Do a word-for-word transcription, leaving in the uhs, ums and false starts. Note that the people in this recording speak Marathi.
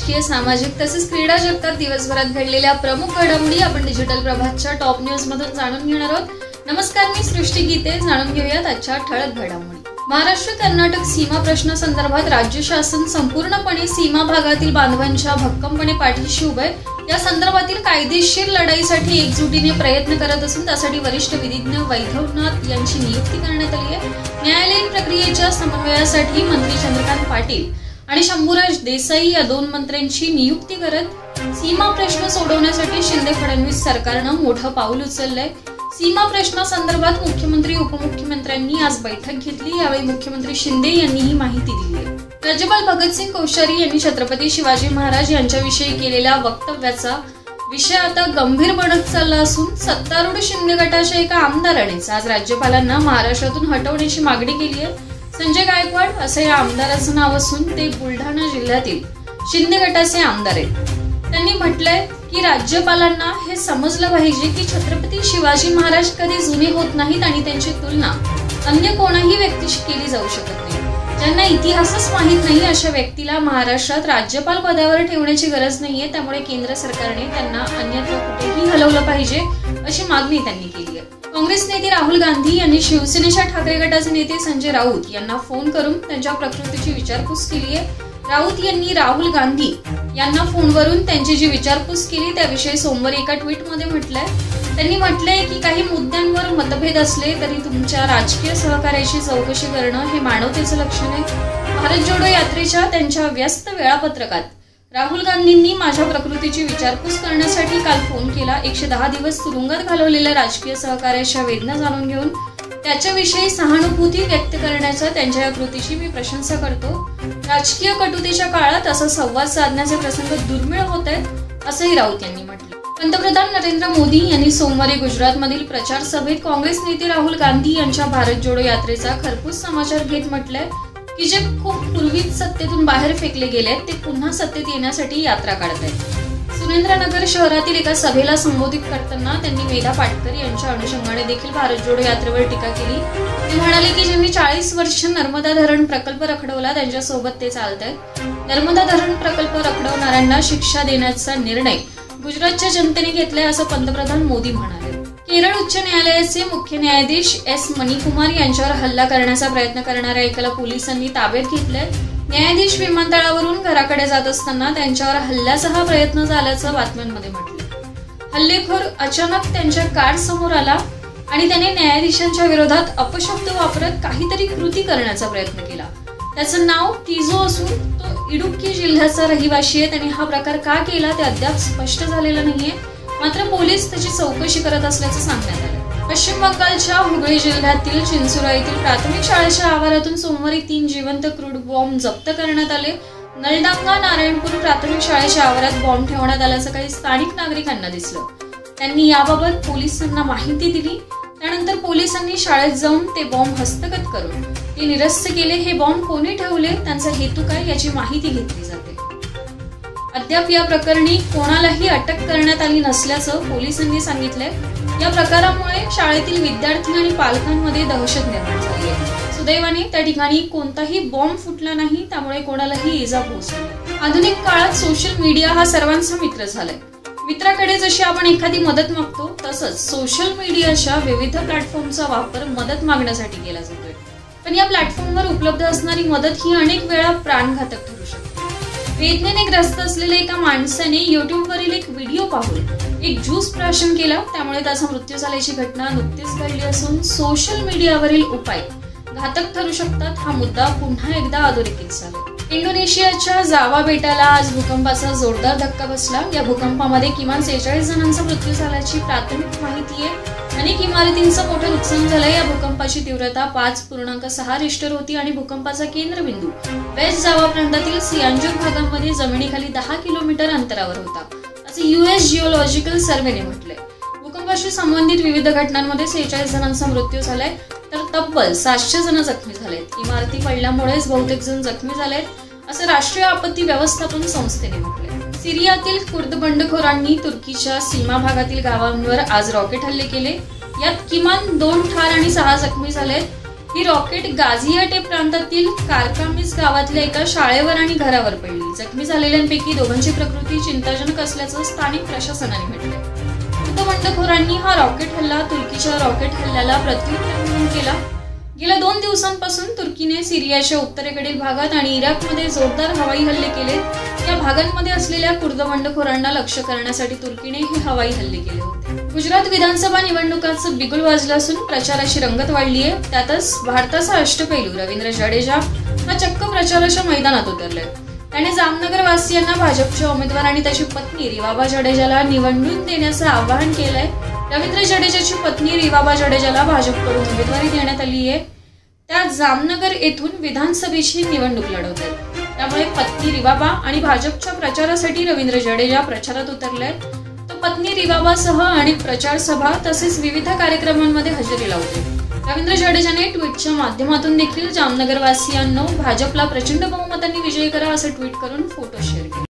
राजकीय, सामाजिक तसेच क्रीडा जगतात दिवसभरात घडलेल्या प्रमुख घडामोडी आपण डिजिटल प्रभातच्या टॉप न्यूज मधून जाणून घेणार आहोत. नमस्कार, मी सृष्टी गीते. जाणून घेऊयात आजच्या ठळक घडामोडी. महाराष्ट्र कर्नाटक सीमा प्रश्नासंदर्भात राज्य शासन संपूर्णपणे सीमा भागातील बांधवांच्या भक्कमपणे पाठीशी उभे आहे. या संदर्भातील कायदेशीर लढाईसाठी एकजुटीने प्रयत्न करत असून त्यासाठी वरिष्ठ विधिज्ञ वैभवनाथ यांची नियुक्ती करण्यात आली आहे. न्यायालयीन प्रक्रियेच्या समन्वयासाठी मंत्री चंद्रकांत पाटील आणि शंभूराज देसाई या दोन मंत्र्यांची नियुक्ती करत सीमा प्रश्न सोडवण्यासाठी शिंदे फडणवीस सरकारनं मोठं पाऊल उचललंय. सीमा प्रश्नासंदर्भात मुख्यमंत्री उपमुख्यमंत्र्यांनी आज बैठक घेतली. यावेळी मुख्यमंत्री शिंदे यांनी ही माहिती दिली आहे. राज्यपाल भगतसिंग कोश्यारी यांनी छत्रपती शिवाजी महाराज यांच्याविषयी केलेल्या वक्तव्याचा विषय आता गंभीर बनत चालला असून सत्तारूढ शिंदे गटाच्या एका आमदारानेच आज राज्यपालांना महाराष्ट्रातून हटवण्याची मागणी केली आहे. संजय गायकवाड असं या आमदाराचं नाव असून ते बुलढाणा जिल्ह्यातील शिंदे गटाचे आमदार आहेत. त्यांनी म्हटलंय की राज्यपालांना हे समजलं पाहिजे की छत्रपती शिवाजी महाराज कधी जुने होत नाहीत आणि त्यांची तुलना अन्य कोणाही व्यक्तीशी केली जाऊ शकत नाही. ज्यांना इतिहासच माहीत नाही अशा व्यक्तीला महाराष्ट्रात राज्यपाल पदावर ठेवण्याची गरज नाहीये. त्यामुळे केंद्र सरकारने त्यांना अन्यत्र कुठेही हलवलं पाहिजे अशी मागणी त्यांनी केली आहे. काँग्रेस नेते राहुल गांधी यांनी शिवसेनेच्या ठाकरे गटाचे नेते संजय राऊत यांना फोन करून त्यांच्या प्रकृतीची विचारपूस केली आहे. राऊत यांनी राहुल गांधी यांना फोनवरून त्यांची जी विचारपूस केली त्याविषयी सोमवारी एका ट्विटमध्ये म्हटलंय. त्यांनी म्हटलंय की काही मुद्द्यांवर मतभेद असले तरी तुमच्या राजकीय सहकार्याची चौकशी करणं हे मानवतेचं लक्षण आहे. भारत जोडो यात्रेच्या त्यांच्या व्यस्त वेळापत्रकात राहुल गांधींनी माझ्या प्रकृतीची विचारपूस करण्यासाठी काल फोन केला. एकशे दहा दिवस तुरुंगात घालवलेल्या राजकीय सहकार्याच्या वेदना जाणून घेऊन त्याच्याविषयी सहानुभूती व्यक्त करण्याच्या त्यांच्या या कृतीची मी प्रशंसा करतो. राजकीय कटुतेच्या काळात असा संवाद साधण्याचे प्रसंग दुर्मिळ होत आहेत असंही राऊत यांनी म्हटलं. पंतप्रधान नरेंद्र मोदी यांनी सोमवारी गुजरातमधील प्रचार सभेत काँग्रेस नेते राहुल गांधी यांच्या भारत जोडो यात्रेचा खरपूस समाचार घेत म्हटलंय की जे खूप पूर्वीच सत्तेतून बाहेर फेकले गेले ते पुन्हा सत्तेत येण्यासाठी यात्रा काढत आहेत. सुरेंद्रनगर शहरातील एका सभेला संबोधित करताना त्यांनी मेधा पाटकर यांच्या अनुषंगाने देखील भारत जोडो यात्रेवर टीका केली. ते म्हणाले की ज्यांनी चाळीस वर्ष नर्मदा धरण प्रकल्प रखडवला त्यांच्यासोबत ते चालत आहेत. नर्मदा धरण प्रकल्प रखडवणाऱ्यांना शिक्षा देण्याचा निर्णय गुजरातच्या जनतेने घेतलाय असं पंतप्रधान मोदी म्हणाले. केरळ उच्च न्यायालयाचे मुख्य न्यायाधीश एस मणिकुमार यांच्यावर हल्ला करण्याचा प्रयत्न करणाऱ्या एकाला पोलिसांनी ताब्यात घेतलंय. न्यायाधीश विमानतळावरून घराकडे जात असताना त्यांच्यावर हल्ल्याचा हा प्रयत्न झाल्याचं बातम्यांमध्ये म्हटलं. हल्लेखोर अचानक त्यांच्या कार समोर आला आणि त्याने न्यायाधीशांच्या विरोधात अपशब्द वापरत काहीतरी कृती करण्याचा प्रयत्न केला. त्याचं नाव टिजो असून तो इडुक्की जिल्ह्याचा रहिवासी आहे. त्याने हा प्रकार का केला ते अद्याप स्पष्ट झालेलं नाहीये. मात्र पोलीस त्याची चौकशी करत असल्याचं सांगण्यात आलं. पश्चिम बंगालच्या हुगळी जिल्ह्यातील चिंचुरा येथील प्राथमिक शाळेच्या आवारातून सोमवारी तीन जिवंत क्रूड बॉम्ब जप्त करण्यात आले. नलडांगा नारायणपूर प्राथमिक शाळेच्या आवारात बॉम्ब ठेवण्यात आल्याचं काही स्थानिक नागरिकांना दिसलं. त्यांनी याबाबत पोलिसांना माहिती दिली. त्यानंतर पोलिसांनी शाळेत जाऊन ते बॉम्ब हस्तगत करून ते निरस्त केले. हे बॉम्ब कोणी ठेवले, त्यांचा हेतू काय याची माहिती घेतली जाते. अद्याप या प्रकरणी कोणालाही अटक करण्यात आली नसल्याचं पोलिसांनी सांगितलंय. या प्रकारामुळे शाळेतील विद्यार्थी आणि पालकांमध्ये दहशत निर्माण झाली आहे. सुदैवाने त्या ठिकाणी कोणताही बॉम्ब फुटला नाही, त्यामुळे कोणालाही इजा पोहोचली. आधुनिक काळात सोशल मीडिया हा सर्वांचा मित्र झालाय. मित्राकडे जशी आपण एखादी मदत मागतो तसंच सोशल मीडियाच्या विविध प्लॅटफॉर्मचा वापर मदत मागण्यासाठी केला जातोय. पण या प्लॅटफॉर्मवर उपलब्ध असणारी मदत ही अनेक वेळा प्राणघातक ठरू शकते. वेदनेने ग्रस्त असलेल्या एका माणसाने युट्यूबवरील एक व्हिडिओ पाहून एक ज्यूस प्राशन केला. त्यामुळे त्याचा मृत्यू झाल्याची घटना नुकतीच घडली असून सोशल मीडियावरील उपाय घातक ठरू शकतात. हा मुद्दा पुन्हा एकदा अधोरेखित झाला. इंडोनेशियाच्या जावा बेटाला आज भूकंपाचा जोरदार धक्का बसला. या भूकंपामध्ये किमान सेहेचाळीस जणांचा मृत्यू झाल्याची प्राथमिक माहिती आहे. अनेक इमारतींचं मोठं नुकसान झालंय. या भूकंपाची तीव्रता पाच पूर्णांक सहा रिश्टर होती आणि भूकंपाचा केंद्रबिंदू वेस्ट जावा प्रांतातील सियांजोंग भागामध्ये जमिनीखाली दहा किलोमीटर अंतरावर होता असे युएस जिओलॉजिकल सर्व्हेने म्हटलंय. भूकंपाशी संबंधित विविध घटनांमध्ये सेहेचाळीस जणांचा मृत्यू झालाय तर तब्बल सातशे जण जखमी झालेत. इमारती पडल्यामुळेच बहुतेक जण जखमी झालेत असं राष्ट्रीय आपत्ती व्यवस्थापन संस्थेने म्हटलंय. सिरियातील कुर्द बंडखोरांनी तुर्कीच्या सीमा भागातील गावांवर आज रॉकेट हल्ले केले. यात किमान दोन ठार आणि सहा जखमी झालेत. ही रॉकेट गाझियाटेप प्रांतातील कारकामिस गावातल्या एका शाळेवर आणि घरावर पडली. जखमी झालेल्यांपैकी दोघांची प्रकृती चिंताजनक असल्याचं स्थानिक प्रशासनाने म्हटलंय. खुद्द बंडखोरांनी हा रॉकेट हल्ला तुर्कीच्या रॉकेट हल्ल्याला प्रत्युत्तर म्हणून केला. गेल्या दोन दिवसांपासून तुर्कीने सिरियाच्या उत्तरेकडील भागात आणि इराकमध्ये जोरदार हवाई हल्ले केले. या भागांमध्ये असलेल्या कुर्द बंडखोरांना लक्ष्य करण्यासाठी तुर्कीने हे हवाई हल्ले केले होते. गुजरात विधानसभा निवडणुकांचं बिगुल वाजलं असून प्रचाराची रंगत वाढली आहे. त्यातच भारताचा अष्टपैलू रवींद्र जडेजा हा चक्क प्रचाराच्या मैदानात उतरलाय. त्याने जामनगर वासियांना भाजपच्या उमेदवार आणि त्याची पत्नी रिवाबा जडेजाला निवडून देण्याचं आवाहन केलंय. रवींद्र जडेजाची पत्नी रिवाबा जडेजाला भाजपकडून उमेदवारी देण्यात आली आहे. त्या जामनगर येथून विधानसभेची निवडणूक लढवत आहेत. त्यामुळे पत्नी रिवाबा आणि भाजपच्या प्रचारासाठी रवींद्र जडेजा प्रचारात उतरलाय. तो पत्नी रिवाबासह अनेक प्रचार सभा तसेच विविध कार्यक्रमांमध्ये हजेरी लावते. रवींद्र जडेजाने ट्विटच्या माध्यमातून देखील जामनगर वासियांनो भाजपला प्रचंड बहुमतांनी विजयी करा असं ट्विट करून फोटो शेअर केले.